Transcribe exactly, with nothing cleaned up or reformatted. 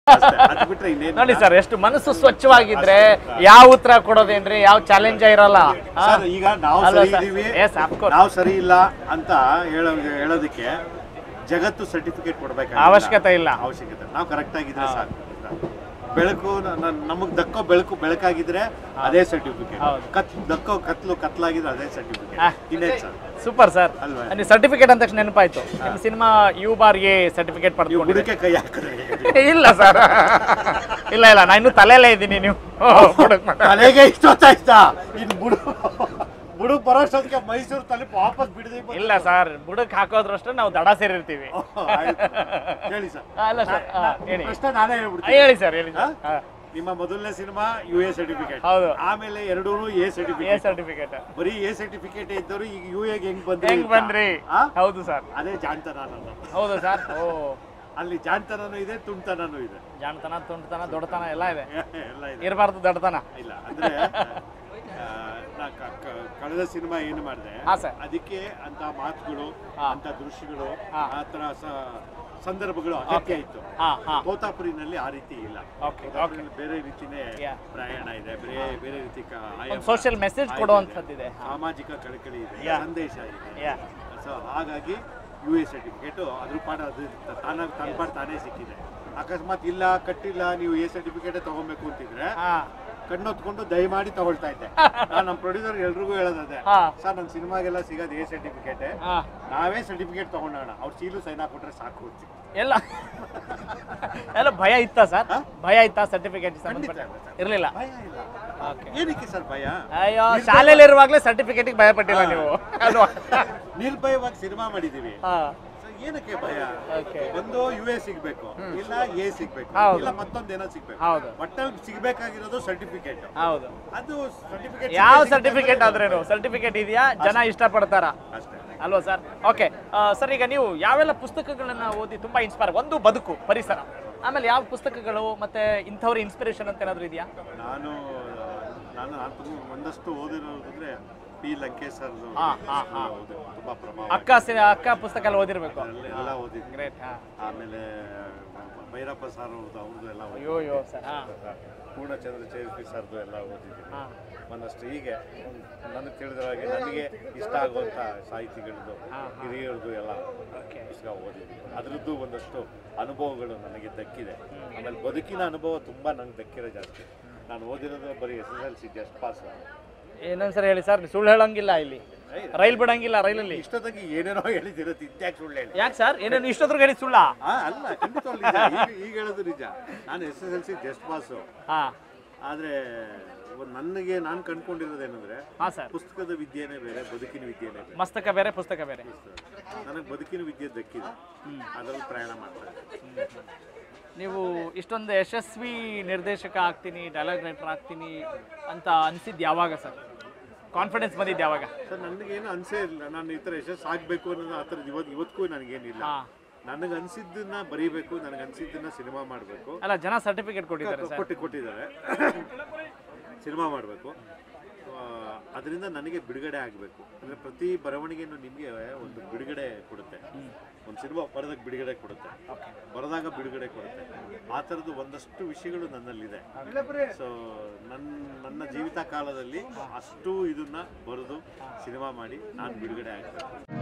ನೋಡಿ ಸರ್, ಎಷ್ಟು ಮನಸ್ಸು ಸ್ವಚ್ಛವಾಗಿದ್ರೆ ಯಾವ ಉತ್ತರ ಕೊಡೋದೇನ್ರಿ, ಯಾವ ಚಾಲೆಂಜ್ ಇರಲ್ಲ. ಈಗ ನಾವು ಸರಿ ಇದೀವಿ, ನಾವು ಸರಿ ಇಲ್ಲ ಅಂತ ಹೇಳೋದಕ್ಕೆ ಜಗತ್ತು ಸರ್ಟಿಫಿಕೇಟ್ ಕೊಡ್ಬೇಕು ಅವಶ್ಯಕತೆ ಇಲ್ಲ. ಅವಶ್ಯಕತೆ ನಾವು ಕರೆಕ್ಟ್ ಆಗಿದ್ರೆ ಸಾಕು. ಬೆಳಕು ನಮಗ್ ದಕ್ಕೋ ಬೆಳಕು ಬೆಳಕಾಗಿದ್ರೆ ಅದೇ ಸರ್ಟಿಫಿಕೇಟ್, ಕತ್ ದಕ್ಕೋ ಕತ್ಲು ಕತ್ಲಾಗಿದ್ರೆ ಅದೇ ಸರ್ಟಿಫಿಕೇಟ್. Super sir. ನೀವು ಸರ್ಟಿಫಿಕೇಟ್ ಅಂದ ತಕ್ಷಣ ನೆನಪಾಯ್ತು, ನಿಮ್ಮ cinema U bar A certificate ಪಡೆದುಕೊಂಡಿದ್ದೆ. ಕೈ ಹಾಕಿದ್ರೆ ಇಲ್ಲ ಸರ್, ಇಲ್ಲ ಇಲ್ಲ, ನಾನು ಇನ್ನೂ ತಲೆಯಲ್ಲೇ ಇದ್ದೀನಿ. ನೀವು ತಲೆಗೆ ಇಷ್ಟೊತ್ತಾಯ್ತಾ? ಇನ್ ಬುಡು ಬುಡಕ್ ಬರೋಷ್ಟೊತ್ತಿಗೆ ಮೈಸೂರು ತಲುಪಿ ವಾಪಸ್ ಬಿಡದೆ. ಇಲ್ಲ ಸರ್, ಬುಡಕ್ ಹಾಕೋದ್ರಷ್ಟು ನಾವು ದಡ ಸೇರಿರ್ತೀವಿ. ಹೇಳಿ ಸರ್. ಅಲ್ಲ ಸರ್, ಹೇಳಿ. ಪ್ರಶ್ನೆ ನಾನೇ ಹೇಳ್ಬಿಡ್ತೀನಿ. ಹೇಳಿ ಸರ್, ಹೇಳಿ. ನಿಮ್ಮ ಮೊದಲನೇ ಸಿನಿಮಾ ಯು ಎ ಸರ್ಟಿಫಿಕೇಟ್, ಹೌದು. ಆಮೇಲೆ ಎರಡೂ ಎ ಸರ್ಟಿಫಿಕೇಟ್. ಎ ಸರ್ಟಿಫಿಕೇಟ್ ಬರೀ ಎ ಸರ್ಟಿಫಿಕೇಟ್ ಇದ್ದವರು ಈಗ ಯು ಎಗೆ ಹೆಂಗ್ ಬಂದ್ರಿ? ಹೆಂಗ್ ಬಂದ್ರಿ? ಹೌದು ಸರ್, ಅದೇ ಜಾಣ್ತನ ಅನ್ನೋದು. ಹೌದು ಸರ್. ಓ, ಅಲ್ಲಿ ಜಾಣ್ತನೂ ಇದೆ, ತುಂಟತನೂ ಇದೆ. ಜಾಣ್ತನ, ತುಂಟತನ, ದೊಡ್ಡತನ ಎಲ್ಲ ಇದೆ. ಎಲ್ಲ ಇದೆ. ಇರಬಾರ್ದು ದೊಡ್ಡತನ. ಇಲ್ಲ ಅಂದ್ರೆ ಕಳೆದ ಸಿನಿಮಾ ಏನು ಮಾಡಿದೆ ಅದಕ್ಕೆ ಅಂತ ಮಾತುಗಳು, ಅಂತ ದೃಶ್ಯಗಳು, ಆ ತರ ಸಂದರ್ಭಗಳು ಅಗತ್ಯ ಇತ್ತು. ತೋತಾಪುರಿನಲ್ಲಿ ಆ ರೀತಿ ಇಲ್ಲ. ಬೇರೆ ರೀತಿನೇ ಪ್ರಯಾಣ ಇದೆ, ಬೇರೆ ಬೇರೆ ರೀತಿ ಸೋಷಿಯಲ್ ಮೆಸೇಜ್ ಕೊಡುವಂತದ್ದಿದೆ, ಸಾಮಾಜಿಕ ಕಳಕಳಿ ಇದೆ, ಸಂದೇಶ ಇದೆ. ಸೊ ಹಾಗಾಗಿ ಯು ಎ ಸರ್ಟಿಫಿಕೇಟು ಅದ್ರ ಪಾಡ ಅದು ತಾನ ತನ್ನ ಪಾಡ ತಾನೇ ಸಿಕ್ಕಿದೆ. ಅಕಸ್ಮಾತ್ ಇಲ್ಲ ಕಟ್ಟಿಲ್ಲ, ನೀವು ಎ ಸರ್ಟಿಫಿಕೇಟೇ ತಗೊಬೇಕು ಅಂತಿದ್ರೆ ಕಣ್ಣೊತ್ಕೊಂಡು ದಯಮಾಡಿ ತಗೊಳ್ತಾ ಇದ್ದೆ. ನಾನು ನಮ್ಮ ಪ್ರೊಡ್ಯೂಸರ್ ಎಲ್ರಿಗೂ ಹೇಳೋದೇ, ಸರ್ ನನ್ನ ಸಿನಿಮಾಗೆಲ್ಲ ಸಿಗೋದು ಎ ಸರ್ಟಿಫಿಕೇಟ್, ನಾವೇ ಸರ್ಟಿಫಿಕೇಟ್ ತಗೊಂಡೋಣ, ಅವ್ರು ಸೀಲು ಸೈನ್ ಹಾಕೊಟ್ರೆ ಸಾಕು. ಎಲ್ಲ ಎಲ್ಲ ಭಯ ಇತ್ತಾ ಸರ್? ಭಯ ಇತ್ತಾ ಸರ್ಟಿಫಿಕೇಟ್ ಇರಲಿಲ್ಲ? ಏನಕ್ಕೆ ಸರ್ ಭಯ? ಅಯ್ಯೋ, ಶಾಲೆಯಲ್ಲಿ ಇರುವಾಗಲೇ ಸರ್ಟಿಫಿಕೇಟ್ ಭಯ ಪಟ್ಟಿಲ್ಲ ನೀವು ಅಲ್ವಾ? ನಿರ್ಭಯವಾಗಿ ಸಿನಿಮಾ ಮಾಡಿದೀವಿ, ಏನಕ್ಕೆ ಭಯ? ಒಂದು ಯು ಎ ಸಿಗ್ಬೇಕು, ಇಲ್ಲ ಎ ಸಿಗ್ಬೇಕು, ಇಲ್ಲ ಮತ್ತೊಂದೇನೋ ಸಿಗ್ಬೇಕು. ಒಟ್ಟಲ್ಲಿ ಸಿಗ್ಬೇಕಾಗಿರೋದು ಸರ್ಟಿಫಿಕೇಟ್. ಹೌದು, ಅದು ಸರ್ಟಿಫಿಕೇಟ್. ಯಾವ ಸರ್ಟಿಫಿಕೇಟ್ ಆದ್ರೇನು ಸರ್ಟಿಫಿಕೇಟ್ ಇದೆಯಾ, ಜನ ಇಷ್ಟಪಡ್ತಾರ ಅಲ್ವಾ ಸರ್? ಓಕೆ ಸರ್, ಈಗ ನೀವು ಯಾವೆಲ್ಲ ಪುಸ್ತಕಗಳನ್ನ ಓದಿ ತುಂಬಾ ಇನ್ಸ್ಪೈರ್? ಒಂದು ಬದುಕು, ಪರಿಸರ, ಆಮೇಲೆ ಯಾವ ಪುಸ್ತಕಗಳು ಮತ್ತೆ ಇಂಥವ್ರ ಇನ್ಸ್ಪಿರೇಷನ್ ಅಂತ ಏನಾದ್ರು ಇದೆಯಾ? ನಾನು ನಾನು ಒಂದಷ್ಟು ಓದಿರೋದಂದ್ರೆ ಪಿ ಲಂಕೇಶ್ ಸರ್ ತುಂಬಾ ಪ್ರಭಾವ. ಅಕ್ಕ ಅಕ್ಕ ಪುಸ್ತಕ ಎಲ್ಲ ಓದಿರ್ಬೇಕು. ಎಲ್ಲ ಓದಿದ್ವಿ. ಗ್ರೇಟ್. ಆಮೇಲೆ ಭೈರಪ್ಪ ಸರ್ ಅವ್ರದ್ದು ಅವ್ರದ್ದು ಎಲ್ಲ ಅಯ್ಯೋ ಅಯ್ಯೋ ಸರ್. ಪೂರ್ಣಚಂದ್ರ ಚೇರ್ಪಿ ಸರ್ದು ಎಲ್ಲ ಓದಿದ್ವಿ ಒಂದಷ್ಟು. ಹೀಗೆ ನನಗೆ ತಿಳಿದ ಹಾಗೆ ನನಗೆ ಇಷ್ಟ ಆಗುವಂಥ ಸಾಹಿತಿಗಳದ್ದು, ಹಿರಿಯರದು ಎಲ್ಲ ಪುಸ್ತಕ ಓದಿದ್ವಿ. ಅದರದ್ದು ಒಂದಷ್ಟು ಅನುಭವಗಳು ನನಗೆ ದಕ್ಕಿದೆ. ಆಮೇಲೆ ಬದುಕಿನ ಅನುಭವ ತುಂಬ ನಂಗೆ ದಕ್ಕಿರೋ ಜಾಸ್ತಿ. ನಾನು ಓದಿರೋದು ಬರೀ S S L C just pass. ಏನೊಂದ್ಸರಿ ಹೇಳಿ ಸರ್, ಸುಳ್ಳು ಹೇಳಂಗಿಲ್ಲ ಇಲ್ಲಿ, ರೈಲ್ ಬಿಡಂಗಿಲ್ಲ ರೈಲಲ್ಲಿ. ಇಷ್ಟೊತ್ತಿಗೆ ಏನೇನೋ ಹೇಳಿದಿರತ್ತೆ, ಇದ್ಯಾಕೆ ಸುಳ್ಳು ಹೇಳಿ? ಯಾಕೆ ಸರ್, ಏನೇನು ಇಷ್ಟೊತ್ತಿಗೆ ಹೇಳಿ ಸುಳ್ಳ? ಅಲ್ಲ, ಖಂಡಿತ ಈಗ ಹೇಳೋದು ನಿಜ. ನಾನು S S L C just pass. ಆದರೆ ನನಗೆ ನಾನು ಕಂಡ್ಕೊಂಡಿರೋದೇನಂದ್ರೆ, ಪುಸ್ತಕದ ವಿದ್ಯೆನೇ ಬೇರೆ, ಬದುಕಿನ ವಿದ್ಯೆನೇ ಬೇರೆ. ಮಸ್ತಕ ಬೇರೆ, ಪುಸ್ತಕ ಬೇರೆ. ನನಗೆ ಬದುಕಿನ ವಿದ್ಯೆ ದಕ್ಕಿದೆ, ಅದರಲ್ಲಿ ಪ್ರಯಾಣ ಮಾಡ್ತಾರೆ. ನೀವು ಇಷ್ಟೊಂದು ಯಶಸ್ವಿ ನಿರ್ದೇಶಕ ಆಗ್ತೀನಿ, ಡೈಲಾಗ್ ರೈಟರ್ ಆಗ್ತೀನಿ ಅಂತ ಅನಿಸಿದ್ದು ಯಾವಾಗ ಸರ್? ಕಾನ್ಫಿಡೆನ್ಸ್ ಬಂದಿದ್ದು ಯಾವಾಗ ಸರ್? ನನಗೇನು ಅನಿಸೇ ಇಲ್ಲ ನಾನು ಈ ಥರ ಯಶಸ್ಸು ಆಗಬೇಕು ಅನ್ನೋದು. ಆ ಥರದ್ದು ಇವತ್ತು ಇವತ್ತಿಗೂ ನನಗೇನಿಲ್ಲ. ನನಗೆ ಅನಿಸಿದ್ದನ್ನ ಬರೀಬೇಕು, ನನಗೆ ಅನಿಸಿದ್ದನ್ನ ಸಿನಿಮಾ ಮಾಡಬೇಕು. ಅಲ್ಲ, ಜನ ಸರ್ಟಿಫಿಕೇಟ್ ಕೊಟ್ಟಿದ್ದಾರೆ, ಕೊಟ್ಟು ಕೊಟ್ಟಿದ್ದಾರೆ ಸಿನಿಮಾ ಮಾಡಬೇಕು. ಅದರಿಂದ ನನಗೆ ಬಿಡುಗಡೆ ಆಗಬೇಕು. ಅಂದರೆ ಪ್ರತಿ ಬರವಣಿಗೆಯನ್ನು ನಿಮಗೆ ಒಂದು ಬಿಡುಗಡೆ ಕೊಡುತ್ತೆ. ಒಂದು ಸಿನಿಮಾ ಬರೆದಾಗ ಬಿಡುಗಡೆ ಕೊಡುತ್ತೆ, ಬರೆದಾಗ ಬಿಡುಗಡೆ ಕೊಡುತ್ತೆ. ಆ ಥರದ್ದು ಒಂದಷ್ಟು ವಿಷಯಗಳು ನನ್ನಲ್ಲಿದೆ. ಸೊ ನನ್ನ ನನ್ನ ಜೀವಿತ ಕಾಲದಲ್ಲಿ ಅಷ್ಟು ಇದನ್ನ ಬರೆದು ಸಿನಿಮಾ ಮಾಡಿ ನಾನು ಬಿಡುಗಡೆ ಆಗಬೇಕು.